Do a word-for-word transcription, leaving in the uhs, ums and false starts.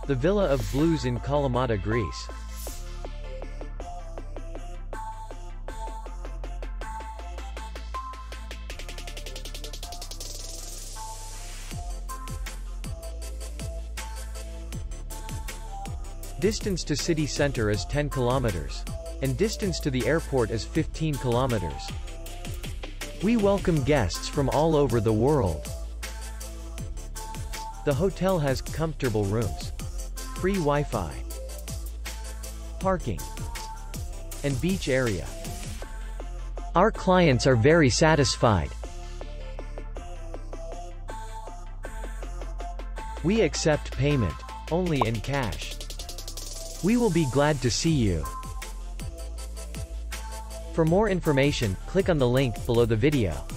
The Villa of Blues in Kalamata, Greece. Distance to city center is ten kilometers. And distance to the airport is fifteen kilometers. We welcome guests from all over the world. The hotel has comfortable rooms, free Wi-Fi, parking, and beach area. Our clients are very satisfied. We accept payment only in cash. We will be glad to see you. For more information, click on the link below the video.